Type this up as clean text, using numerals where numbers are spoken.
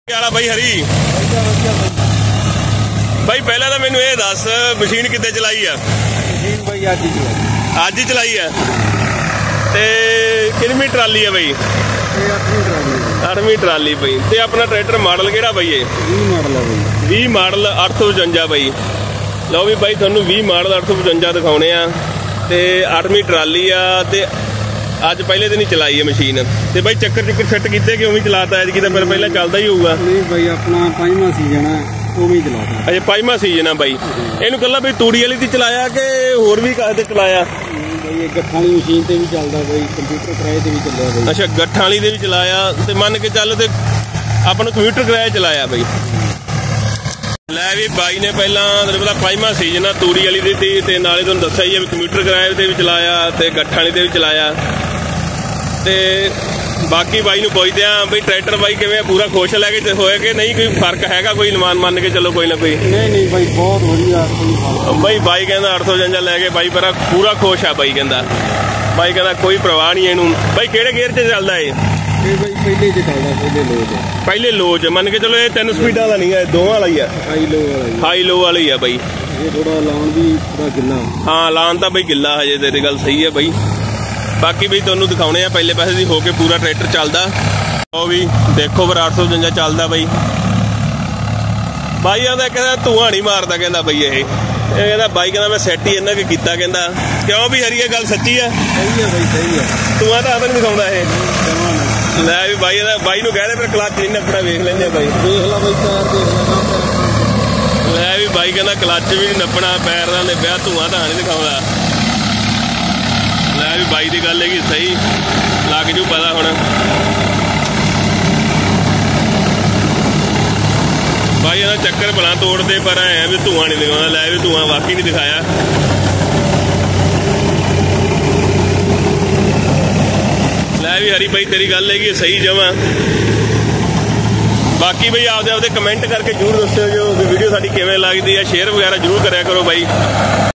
ਵਾਲਾ ਬਾਈ ਹਰੀ ਬਾਈ ਪਹਿਲਾਂ ਤਾਂ ਮੈਨੂੰ ਇਹ ਦੱਸ ਮਸ਼ੀਨ ਕਿੱਦਾਂ ਚਲਾਈ ਆ? ਮਸ਼ੀਨ ਬਾਈ ਅੱਜ ਹੀ ਚਲਾਈ ਆ ਤੇ ਕਿੰਨੀ ਟਰਾਲੀ ਆ ਬਾਈ? ਇਹ 8ਵੀਂ ਟਰਾਲੀ 8ਵੀਂ ਟਰਾਲੀ ਬਾਈ। ਤੇ ਆਪਣਾ ਟਰੈਕਟਰ ਮਾਡਲ ਕਿਹੜਾ ਬਾਈ? ਇਹ 20 ਮਾਡਲ ਆ ਬਾਈ। 20 ਮਾਡਲ 855 ਬਾਈ। ਲਓ ਵੀ ਬਾਈ ਤੁਹਾਨੂੰ 20 ਮਾਡਲ 855 ਦਿਖਾਉਣੇ ਆ ਤੇ 8ਵੀਂ ਟਰਾਲੀ ਆ ਤੇ ਅੱਜ ਪਹਿਲੇ ਦਿਨ ਹੀ ਚਲਾਈ ਹੈ ਮਸ਼ੀਨ। ਤੇ ਬਾਈ ਚੱਕਰ ਫਿੱਟ ਕੀਤੇ ਕਿ ਉਵੇਂ ਚਲਾਤਾ ਐਤਕੀ ਤਾਂ ਫਿਰ ਪਹਿਲਾਂ ਚੱਲਦਾ ਹੀ ਹੋਊਗਾ? ਨਹੀਂ ਬਾਈ ਆਪਣਾ 5ਵਾਂ ਸੀਜ਼ਨ ਹੈ ਉਵੇਂ ਚਲਾਤਾ। ਅਜੇ 5ਵਾਂ ਸੀਜ਼ਨ ਆ ਬਾਈ। ਇਹਨੂੰ ਕੱਲਾ ਬਈ ਤੂੜੀ ਵਾਲੀ ਦੀ ਚਲਾਇਆ ਕਿ ਹੋਰ ਵੀ ਕਾਹਦੇ ਤੇ ਚਲਾਇਆ? ਬਾਈ ਇਹ ਗੱਠਾਂ ਵਾਲੀ ਮਸ਼ੀਨ ਤੇ ਵੀ ਚੱਲਦਾ ਬਾਈ, ਕੰਪਿਊਟਰ ਕਿਰਾਏ ਤੇ ਵੀ ਚੱਲਿਆ ਬਾਈ। ਅੱਛਾ ਗੱਠਾਂ ਵਾਲੀ ਦੇ ਵੀ ਚਲਾਇਆ ਤੇ ਮੰਨ ਕੇ ਚੱਲ ਤੇ ਆਪਾਂ ਨੂੰ ਕੰਪਿਊਟਰ ਕਿਰਾਏ ਚਲਾਇਆ ਬਾਈ। ਲੈ ਵੀ ਬਾਈ ਨੇ ਪਹਿਲਾਂ ਤੈਨੂੰ ਪਤਾ 5ਵਾਂ ਸੀਜ਼ਨ ਆ ਤੂੜੀ ਵਾਲੀ ਦੀ ਤੇ ਨਾਲੇ ਤੁਹਾਨੂੰ ਦੱਸਿਆ ਹੀ ਆ ਵੀ ਕੰਪਿਊਟਰ ਕਿਰਾਏ ਤੇ ਵੀ ਚਲਾਇਆ ਤੇ ਗੱਠਾਂ ਵਾਲੀ ਤੇ ਵੀ ਚਲਾਇਆ। ਤੇ ਬਾਕੀ ਬਾਈ ਨੂੰ ਪੁੱਛਦੇ ਆ ਬਈ ਟਰੈਕਟਰ ਬਾਈ ਕਿਵੇਂ ਪੂਰਾ ਖੁਸ਼ ਲੈ ਕੇ ਹੋਇਆ ਕਿ ਨਹੀਂ, ਕੋਈ ਫਰਕ ਹੈਗਾ ਕੋਈ ਅਨੁਮਾਨ ਮੰਨ ਕੇ ਚੱਲੋ ਕੋਈ ਨਾ ਕੋਈ? ਨਹੀਂ ਬਾਈ ਬਹੁਤ ਵਧੀਆ ਬਾਈ। ਬਾਈ ਕਹਿੰਦਾ 855 ਲੈ ਕੇ ਬਾਈ ਪਰ ਪੂਰਾ ਖੁਸ਼ ਆ ਬਾਈ ਕਹਿੰਦਾ। ਬਾਈ ਕਹਿੰਦਾ ਕੋਈ ਪਰਵਾਹ ਨਹੀਂ ਇਹਨੂੰ। ਬਾਈ ਕਿਹੜੇ ਗੇਅਰ 'ਚ ਚੱਲਦਾ ਇਹ ਬਾਈ? ਪਹਿਲੇ 'ਚ ਚੱਲਦਾ ਪਹਿਲੇ ਲੋ 'ਚ ਮੰਨ ਕੇ ਚਲੋ। ਇਹ 3 ਸਪੀਡਾਂ ਵਾਲਾ ਨਹੀਂ ਹੈ, ਦੋਵਾਂ ਵਾਲਾ ਹੀ ਆ। ਹਾਈ ਲੋ ਵਾਲਾ ਹੀ ਆ ਬਾਈ। ਇਹ ਥੋੜਾ ਲਾਉਣ ਵੀ ਥੋੜਾ ਗਿੱਲਾ। ਹਾਂ ਲਾਉਣ ਤਾਂ ਬਾਈ ਗਿੱਲਾ ਹਜੇ, ਤੇਰੀ ਗੱਲ ਸਹੀ ਹੈ ਬਾਈ। ਬਾਕੀ ਬਈ ਤੁਹਾਨੂੰ ਦਿਖਾਉਣੇ ਆ ਪਹਿਲੇ ਪਾਸੇ ਦੀ ਹੋ ਕੇ ਪੂਰਾ ਟਰੈਕਟਰ ਚੱਲਦਾ। ਉਹ ਵੀ ਦੇਖੋ ਫਿਰ 855 ਚੱਲਦਾ ਬਾਈ। ਬਾਈ ਆਂਦਾ ਕਹਿੰਦਾ ਧੂਆਂ ਨਹੀਂ ਮਾਰਦਾ ਕਹਿੰਦਾ ਬਾਈ। ਇਹ ਕਹਿੰਦਾ ਬਾਈ ਕਹਿੰਦਾ ਮੈਂ ਸੈੱਟ ਹੀ ਇਹਨਾਂ ਕੇ ਕੀਤਾ ਕਹਿੰਦਾ। ਕਿਉਂ ਵੀ ਹਰੀ ਇਹ ਗੱਲ ਸੱਚੀ ਆ? ਸਹੀ ਹੈ ਬਾਈ ਸਹੀ ਹੈ। ਧੂਆਂ ਤਾਂ ਆਪ ਨਹੀਂ ਦਿਖਾਉਂਦਾ ਇਹ। ਲੈ ਵੀ ਬਾਈ ਇਹਦਾ ਬਾਈ ਨੂੰ ਕਹਿੰਦੇ ਫਿਰ ਕਲੱਚ ਨਹੀਂ ਨੱਪਣਾ ਵੇਖ ਲੈਂਦੇ ਬਾਈ। ਦੇਖ ਲਾ ਬਾਈ ਪੈਰ ਦੇਖ ਲੈ। ਲੈ ਵੀ ਬਾਈ ਕਹਿੰਦਾ ਕਲੱਚ ਵੀ ਨਹੀਂ ਨੱਪਣਾ, ਪੈਰ ਦਾ ਨੇ ਪਿਆ, ਧੂਆਂ ਤਾਂ ਨਹੀਂ ਦਿਖਾਉਂਦਾ। ਲੈ ਵੀ ਬਾਈ ਦੀ ਗੱਲ ਹੈਗੀ ਸਹੀ, ਲੱਗ ਜੂ ਪਤਾ ਹੁਣ। ਬਾਈ ਇਹਦਾ ਚੱਕਰ ਭਲਾ ਤੋੜਦੇ ਪਰ ਐ ਵੀ ਧੂਆਂ ਨਹੀਂ ਦਿਖਾਉਂਦਾ। ਲੈ ਵੀ ਧੂਆਂ ਵਾਕਈ ਨਹੀਂ ਦਿਖਾਇਆ। ਲੈ ਵੀ ਹਰੀ ਬਾਈ ਤੇਰੀ ਗੱਲ ਹੈਗੀ ਸਹੀ ਜਮਾਂ। ਬਾਕੀ ਬਈ ਆਪਦੇ ਕਮੈਂਟ ਕਰਕੇ ਜ਼ਰੂਰ ਦੱਸਿਓ ਜੋ ਵੀਡੀਓ ਸਾਡੀ ਕਿਵੇਂ ਲੱਗਦੀ ਹੈ। ਸ਼ੇਅਰ ਵਗੈਰਾ ਜ਼ਰੂਰ ਕਰਿਆ ਕਰੋ ਬਾਈ।